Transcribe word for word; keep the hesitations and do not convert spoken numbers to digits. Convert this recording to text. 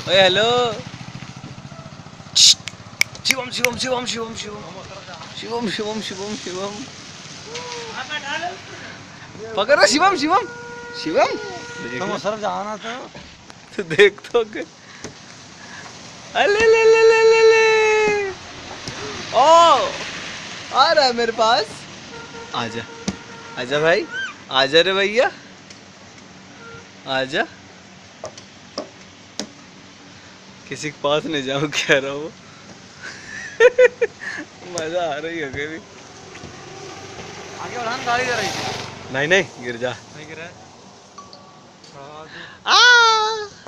ओए हेलो शिवम शिवम शिवम शिवम शिवम शिवम शिवम शिवम शिवम पकड़ो शिवम शिवम शिवम तुम सर जाना तो तो देख तो के अले ले ले ले ले ले ओ आ रहा है मेरे पास। आजा आजा भाई आजा रे भैया आजा। किसी के पास नहीं जाऊँ कह रहा हूँ। मजा आ रही है भी। आगे बढ़ान गाड़ी दे रही थी। नहीं नहीं गिर जा। नहीं गिरा आ